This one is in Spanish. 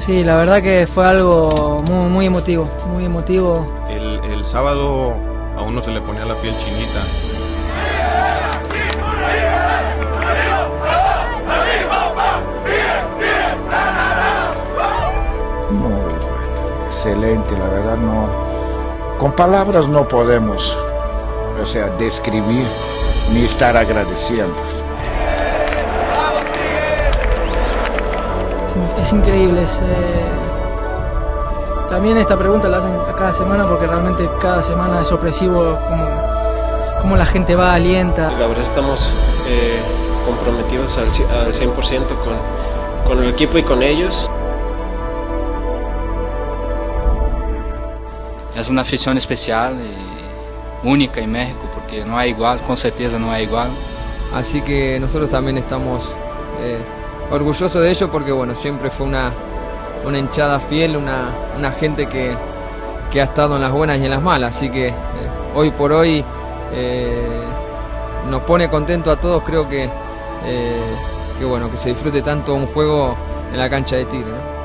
Sí, la verdad que fue algo muy emotivo, muy emotivo. El sábado a uno se le ponía la piel chinita. Muy bueno, excelente, la verdad no, con palabras no podemos, o sea, describir ni estar agradeciendo. Es increíble, también esta pregunta la hacen cada semana porque realmente cada semana es sorpresivo cómo la gente va, alienta. La verdad estamos comprometidos al 100% con el equipo y con ellos. Es una afición especial y única en México porque no hay igual, con certeza no hay igual. Así que nosotros también estamos orgullosos de ello porque bueno, siempre fue una hinchada fiel, una gente que ha estado en las buenas y en las malas, así que hoy por hoy nos pone contento a todos. Creo que bueno, que se disfrute tanto un juego en la cancha de Tigre, ¿no?